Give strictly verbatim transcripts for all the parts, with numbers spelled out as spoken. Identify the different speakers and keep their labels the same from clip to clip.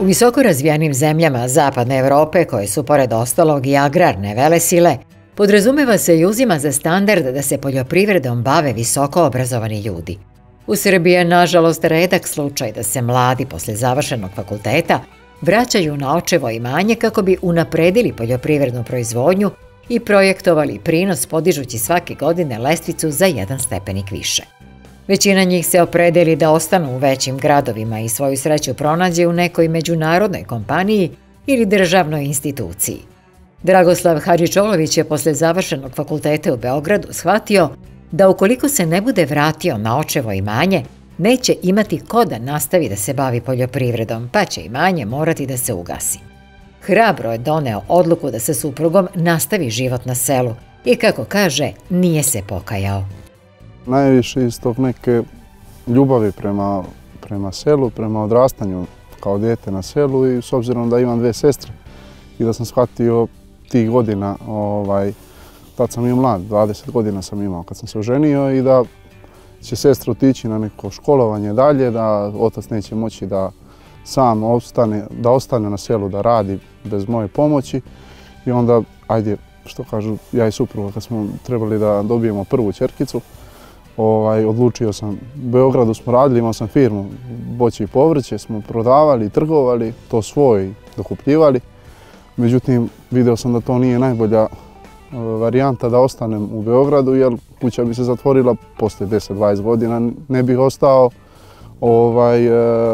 Speaker 1: U visoko razvijenim zemljama Zapadne Evrope, koje su pored ostalog i agrarne velesile, podrazumeva se i uzima za standard da se poljoprivredom bave visoko obrazovani ljudi. U Srbiji je, nažalost, redak slučaj da se mladi posle završenog fakulteta vraćaju na očevo imanje kako bi unapredili poljoprivrednu proizvodnju i projektovali prinos podižući svake godine lestvicu za jedan stepenik više. Većina njih se opredeli da ostanu u većim gradovima i svoju sreću pronađe u nekoj međunarodnoj kompaniji ili državnoj instituciji. Dragoslav Hadžičolović je posle završenog fakulteta u Beogradu shvatio da ukoliko se ne bude vratio na očevo imanje, neće imati ko da nastavi da se bavi poljoprivredom, pa će imanje morati da se ugasi. Hrabro je doneo odluku da sa suprugom nastavi život na selu i, kako kaže, nije se pokajao.
Speaker 2: Najviše iz tog neke ljubavi prema, prema selu, prema odrastanju kao dijete na selu i s obzirom da imam dve sestre i da sam shvatio tih godina, ovaj, tad sam i mlad, dvadeset godina sam imao kad sam se oženio i da će sestra otići na neko školovanje dalje, da otac neće moći da sam ostane, da ostane na selu da radi bez moje pomoći i onda, ajde, što kažu, ja i supruga kad smo trebali da dobijemo prvu ćerkicu, ovaj, odlučio sam, u Beogradu smo radili, imao sam firmu voće i povrće, smo prodavali, trgovali, to svoje dokupljivali. Međutim, video sam da to nije najbolja varijanta da ostanem u Beogradu, jer kuća bi se zatvorila posle deset dvadeset godina, ne bih ostao ovaj,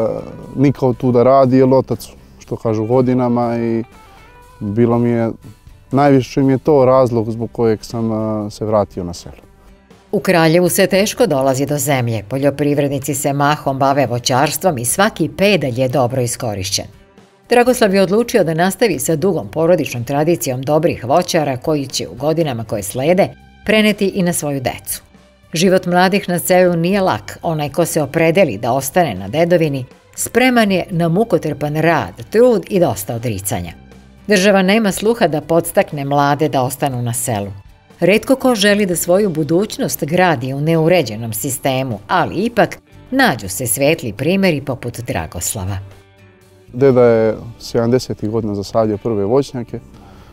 Speaker 2: nikao tu da radi, jer otac, što kažu, godinama i bilo mi je, najviše mi je to razlog zbog kojeg sam se vratio na selo.
Speaker 1: U Kraljevu se teško dolazi do zemlje, poljoprivrednici se mahom bave voćarstvom i svaki pedalj je dobro iskorišćen. Dragoslav je odlučio da nastavi sa dugom porodičnom tradicijom dobrih voćara koji će u godinama koje slede preneti i na svoju decu. Život mladih na selu nije lak, onaj ko se opredeli da ostane na dedovini spreman je na mukotrpan rad, trud i dosta odricanja. Država nema sluha da podstakne mlade da ostanu na selu. Retko ko želi da svoju budućnost gradi u neuređenom sistemu, ali ipak nađu se svetli primjeri poput Dragoslava.
Speaker 2: Deda je sedamdesetih godina zasadio prve voćnjake. E,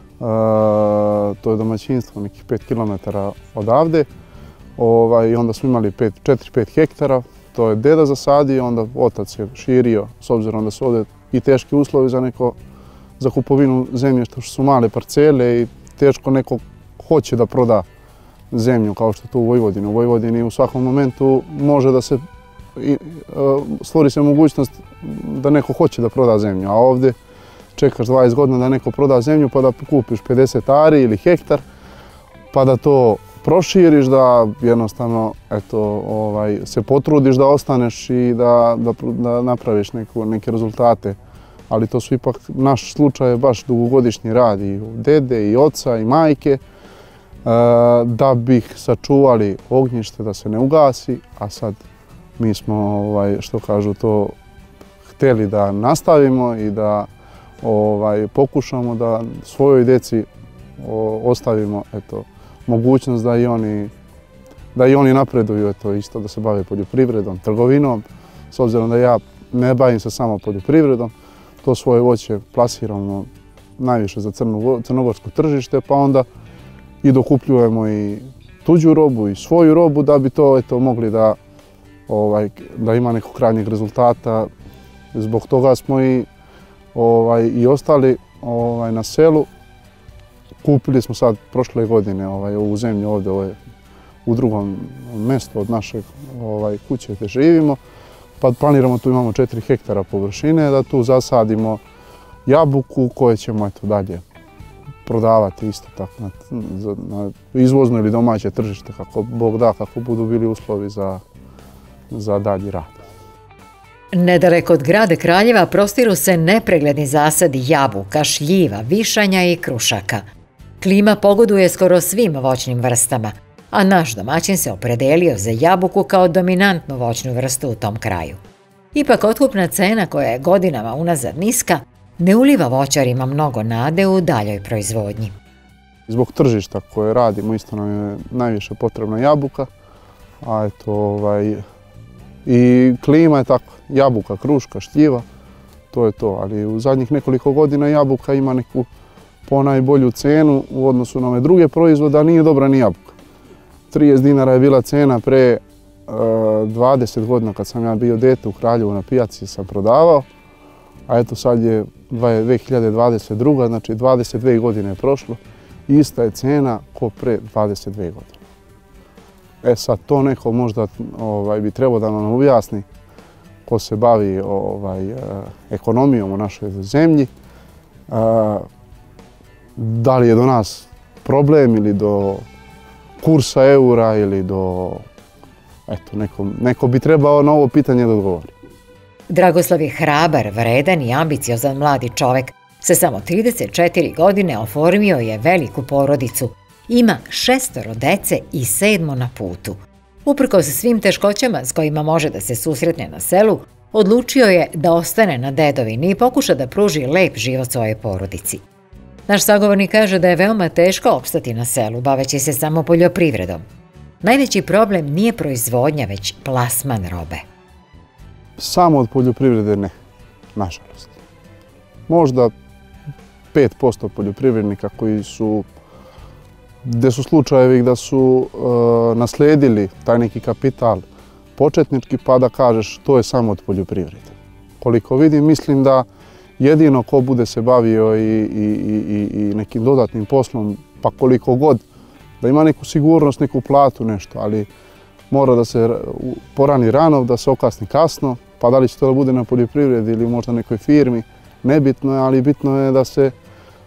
Speaker 2: to je domaćinstvo nekih pet kilometara odavde. Ovaj, I onda smo imali četiri pet hektara. To je deda zasadio, onda otac je širio, s obzirom da su ovdje i teški uslovi za, neko, za kupovinu zemlje, što su male parcele i teško neko hoće da proda zemlju kao što je to u Vojvodini. U Vojvodini u svakom momentu može da se i, stvori se mogućnost da neko hoće da proda zemlju, a ovdje čekaš dvadeset godina da neko proda zemlju pa da kupiš pedeset ari ili hektar, pa da to proširiš, da jednostavno eto, ovaj, se potrudiš da ostaneš i da, da, da napraviš neku, neke rezultate. Ali to su ipak, naš slučaj je baš dugogodišnji rad i dede i oca i majke, da bih sačuvali ognjište da se ne ugasi, a sad mi smo, ovaj, što kažu, to hteli da nastavimo i da ovaj, pokušamo da svojoj deci o, ostavimo eto, mogućnost da i oni, da i oni napreduju, eto, isto da se bave poljoprivredom, trgovinom. S obzirom da ja ne bavim se samo poljoprivredom, to svoje voće plasiramo najviše za crno, crnogorsko tržište, pa onda i dokupljujemo i tuđu robu i svoju robu da bi to eto, mogli da, ovaj, da ima nekog krajnjeg rezultata. Zbog toga smo i, ovaj, i ostali ovaj, na selu. Kupili smo sad prošle godine ovaj, ovu zemlju ovdje ovaj, u drugom mjestu od naše ovaj, kuće gdje živimo. Pa planiramo, tu imamo četiri hektara površine, da tu zasadimo jabuku koje ćemo eto, dalje prodavati isto tako na, na izvozno ili domaće tržište, kako Bog da, kako budu bili uslovi za, za dalji rad.
Speaker 1: Nedaleko od grada Kraljeva prostiru se nepregledni zasadi jabuka, šljiva, višanja i krušaka. Klima pogoduje skoro svim voćnim vrstama, a naš domaćin se opredelio za jabuku kao dominantnu voćnu vrstu u tom kraju. Ipak otkupna cena, koja je godinama unazad niska, ne uliva voćarima mnogo nade u daljoj proizvodnji.
Speaker 2: Zbog tržišta koje radimo isto nam je najviše potrebna jabuka, a eto, ovaj, i klima je tako, jabuka, kruška, šljiva, to je to. Ali u zadnjih nekoliko godina jabuka ima neku ponajbolju cenu u odnosu na ove druge proizvode, a nije dobra ni jabuka. trideset dinara je bila cena pre dvadeset godina kad sam ja bio dete u Kraljevu na pijaci sam prodavao, a eto sad je dve hiljade dvadeset druga. znači dvadeset dve godine je prošlo, ista je cena ko pre dvadeset dve godine. E sad to neko možda ovaj, bi trebao da nam objasni ko se bavi ovaj, ekonomijom u našoj zemlji, da li je do nas problem ili do kursa eura ili do... Eto, neko, neko bi trebao na ovo pitanje da odgovori.
Speaker 1: Dragoslav je hrabar, vredan i ambiciozan mladi čovek. Sa samo trideset četiri godine oformio je veliku porodicu. Ima šestoro dece i sedmo na putu. Uprkos svim teškoćama s kojima može da se susretne na selu, odlučio je da ostane na dedovini i pokuša da pruži lep život svojoj porodici. Naš sagovornik kaže da je veoma teško opstati na selu, baveći se samo poljoprivredom. Najveći problem nije proizvodnja, već plasman robe.
Speaker 2: Samo od poljoprivrede ne, nažalost. Možda pet posto poljoprivrednika koji su, gde su slučajevi da su e, nasledili taj neki kapital početnički, pa da kažeš to je samo od poljoprivrede. Koliko vidim, mislim da jedino ko bude se bavio i, i, i, i nekim dodatnim poslom, pa koliko god, da ima neku sigurnost, neku platu, nešto, ali mora da se porani rano, da se okasni kasno, pa da li će to da bude na poljoprivredi ili možda nekoj firmi, nebitno je, ali bitno je da se e,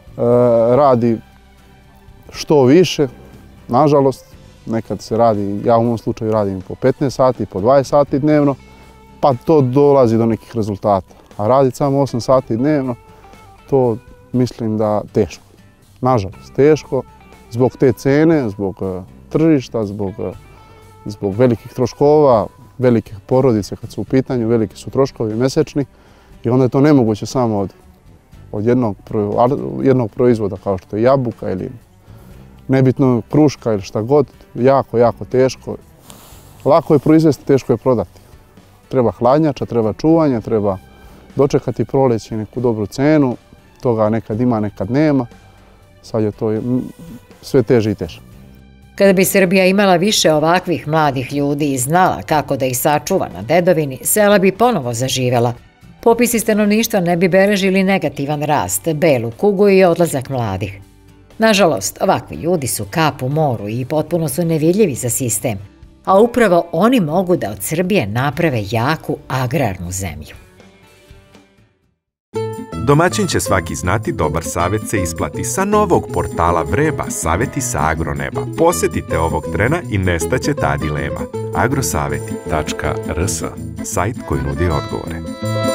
Speaker 2: radi što više. Nažalost, nekad se radi, ja u mom slučaju radim po petnaest sati, po dvadeset sati dnevno, pa to dolazi do nekih rezultata. A raditi samo osam sati dnevno, to mislim da teško. Nažalost, teško. Zbog te cene, zbog tržišta, zbog, zbog velikih troškova, velikih porodice kad su u pitanju, veliki su troškovi mesečni i onda je to nemoguće samo od, od jednog, jednog proizvoda kao što je jabuka ili nebitno kruška ili šta god, jako, jako teško. Lako je proizvesti, teško je prodati. Treba hladnjača, treba čuvanja, treba dočekati proleće neku dobru cenu, toga nekad ima, nekad nema. Sad je to sve teže i teže.
Speaker 1: Kada bi Srbija imala više ovakvih mladih ljudi i znala kako da ih sačuva na dedovini, sela bi ponovo zaživela. Popisi stanovništva ne bi beležili negativan rast, belu kugu i odlazak mladih. Nažalost, ovakvi ljudi su kap u moru i potpuno su nevidljivi za sistem, a upravo oni mogu da od Srbije naprave jaku agrarnu zemlju.
Speaker 3: Domaćin će svaki znati, dobar savjet se isplati. Sa novog portala Vreba, savjeti sa agroneba. Posjetite ovog trena i nestaće ta dilema. agrosaveti tačka r s, sajt koji nudi odgovore.